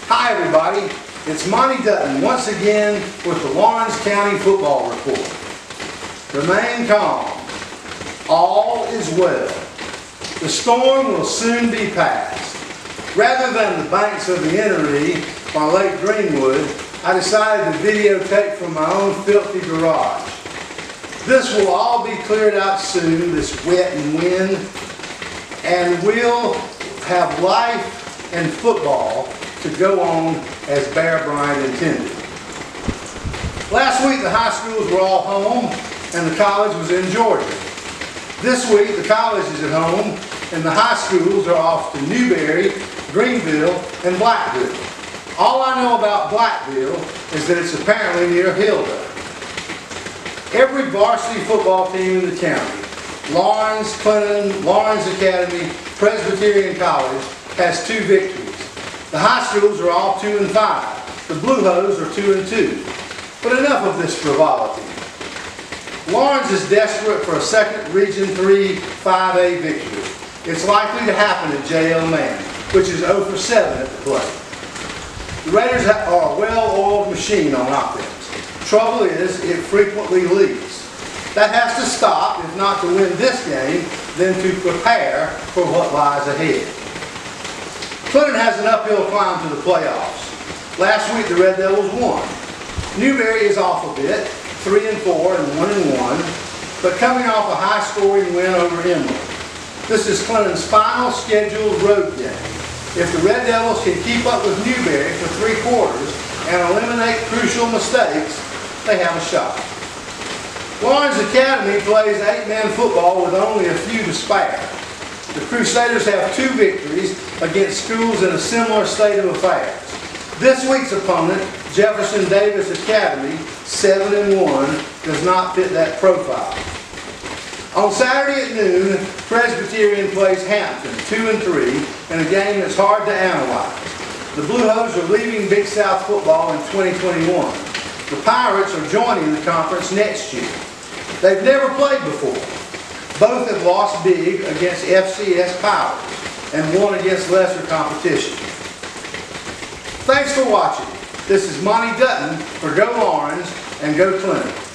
Hi everybody, it's Monty Dutton once again with the Lawrence County Football Report. Remain calm. All is well. The storm will soon be past. Rather than the banks of the Enoree or Lake Greenwood, I decided to videotape from my own filthy garage. This will all be cleared out soon, this wet and wind, and we'll have life and football to go on as Bear Bryant intended. Last week the high schools were all home and the college was in Georgia. This week the college is at home and the high schools are off to Newberry, Greenville, and Blackville. All I know about Blackville is that it's apparently near Hilda. Every varsity football team in the county, Lawrence, Clinton, Lawrence Academy, Presbyterian College, has 2 victories. The high schools are all 2 and 5. The Blue Hose are 2 and 2. But enough of this frivolity. Lawrence is desperate for a second Region 3 5A victory. It's likely to happen at J.L. Mann, which is 0 for 7 at the plate. The Raiders are a well-oiled machine on offense. Trouble is, it frequently leaks. That has to stop, if not to win this game, then to prepare for what lies ahead. Clinton has an uphill climb to the playoffs. Last week the Red Devils won. Newberry is off a bit, 3 and 4 and 1 and 1, but coming off a high-scoring win over Emerald. This is Clinton's final scheduled road game. If the Red Devils can keep up with Newberry for 3 quarters and eliminate crucial mistakes, they have a shot. Lawrence Academy plays 8-man football with only a few to spare. The Crusaders have 2 victories against schools in a similar state of affairs. This week's opponent, Jefferson Davis Academy, 7 and 1, does not fit that profile. On Saturday at noon, Presbyterian plays Hampton, 2 and 3, in a game that's hard to analyze. The Blue Hose are leaving Big South football in 2021. The Pirates are joining the conference next year. They've never played before. Both have lost big against FCS powers and won against lesser competition. Thanks for watching. This is Monty Dutton for Go Lawrence and Go Clinton.